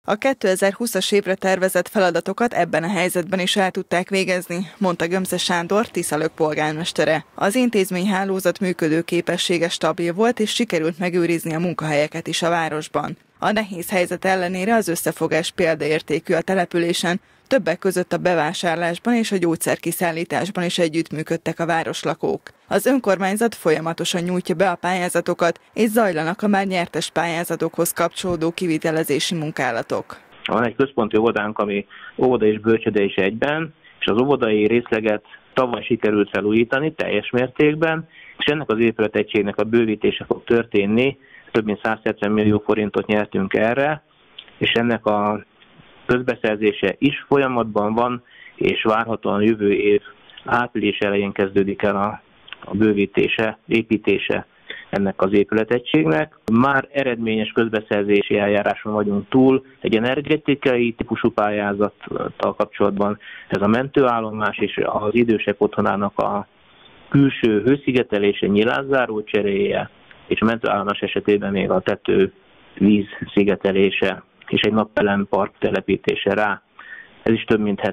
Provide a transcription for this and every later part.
A 2020-as évre tervezett feladatokat ebben a helyzetben is el tudták végezni, mondta Gömze Sándor, Tiszalök polgármestere. Az intézményhálózat működőképessége stabil volt, és sikerült megőrizni a munkahelyeket is a városban. A nehéz helyzet ellenére az összefogás példaértékű a településen, többek között a bevásárlásban és a gyógyszerkiszállításban is együttműködtek a városlakók. Az önkormányzat folyamatosan nyújtja be a pályázatokat, és zajlanak a már nyertes pályázatokhoz kapcsolódó kivitelezési munkálatok. Van egy központi óvodánk, ami óvoda és bölcsőde is egyben, és az óvodai részleget tavaly sikerült felújítani teljes mértékben, és ennek az épületegységnek a bővítése fog történni. Több mint 170 millió forintot nyertünk erre, és ennek a közbeszerzése is folyamatban van, és várhatóan jövő év április elején kezdődik el a bővítése, építése ennek az épületegységnek. Már eredményes közbeszerzési eljáráson vagyunk túl, egy energetikai típusú pályázattal kapcsolatban ez a mentőállomás és az idősek otthonának a külső hőszigetelése, nyilázzáró cseréje, és a mentőállomás esetében még a tetővíz szigetelése és egy napelem-park telepítése rá. Ez is több mint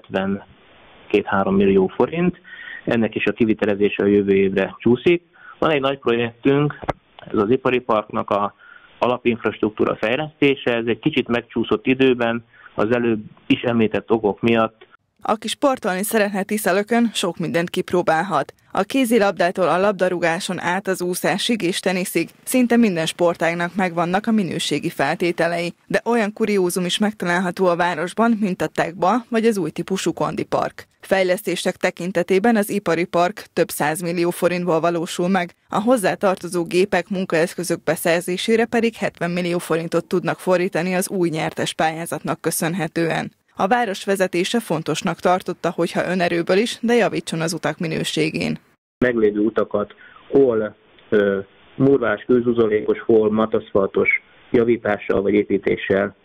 72-3 millió forint. Ennek is a kivitelezése a jövő évre csúszik. Van egy nagy projektünk, ez az ipari parknak a alapinfrastruktúra fejlesztése. Ez egy kicsit megcsúszott időben, az előbb is említett okok miatt. Aki sportolni szeretne Tiszalökön, sok mindent kipróbálhat. A kézilabdától a labdarúgáson át az úszásig és teniszig szinte minden sportágnak megvannak a minőségi feltételei, de olyan kuriózum is megtalálható a városban, mint a Tekba vagy az új típusú kondipark. Fejlesztések tekintetében az ipari park több 100 millió forintból valósul meg, a hozzátartozó gépek, munkaeszközök beszerzésére pedig 70 millió forintot tudnak fordítani az új nyertes pályázatnak köszönhetően. A város vezetése fontosnak tartotta, hogyha önerőből is, de javítson az utak minőségén. Meglévő utakat hol murvás, kőzuzolékos, hol mataszfaltos javítással vagy építéssel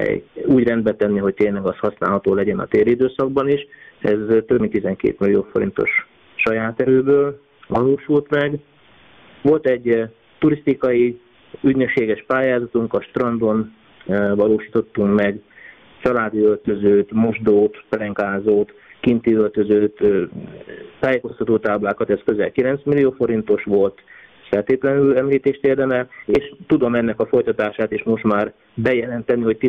úgy rendbe tenni, hogy tényleg az használható legyen a téli időszakban is. Ez több mint 12 millió forintos saját erőből valósult meg. Volt egy turisztikai ügynökséges pályázatunk, a strandon valósítottunk meg családi öltözőt, mosdót, pelenkázót, kinti öltözőt, tájékoztatótáblákat, ez közel 9 millió forintos volt, feltétlenül említést érdemel, és tudom ennek a folytatását is most már bejelenteni, hogy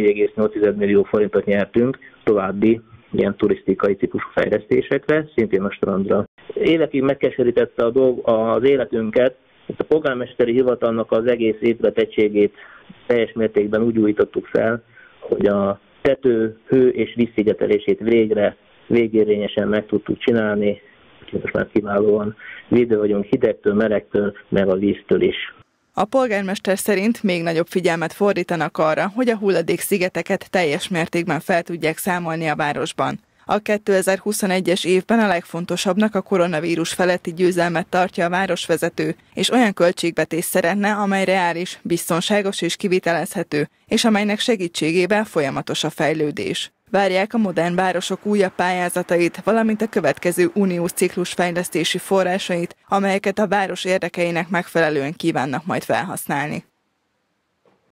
14,8 millió forintot nyertünk további ilyen turisztikai típusú fejlesztésekre, szintén a strandra. Életig megkeserítette az életünket, a polgármesteri hivatalnak az egész épületegységét teljes mértékben úgy újítottuk fel, hogy a tető, hő és vízszigetelését végérvényesen meg tudtuk csinálni, most már kiválóan védve vagyunk hidegtől, melegtől, meg a víztől is. A polgármester szerint még nagyobb figyelmet fordítanak arra, hogy a hulladékszigeteket teljes mértékben fel tudják számolni a városban. A 2021-es évben a legfontosabbnak a koronavírus feletti győzelmet tartja a városvezető, és olyan költségvetést szeretne, amely reális, biztonságos és kivitelezhető, és amelynek segítségével folyamatos a fejlődés. Várják a modern városok újabb pályázatait, valamint a következő uniós ciklus fejlesztési forrásait, amelyeket a város érdekeinek megfelelően kívánnak majd felhasználni.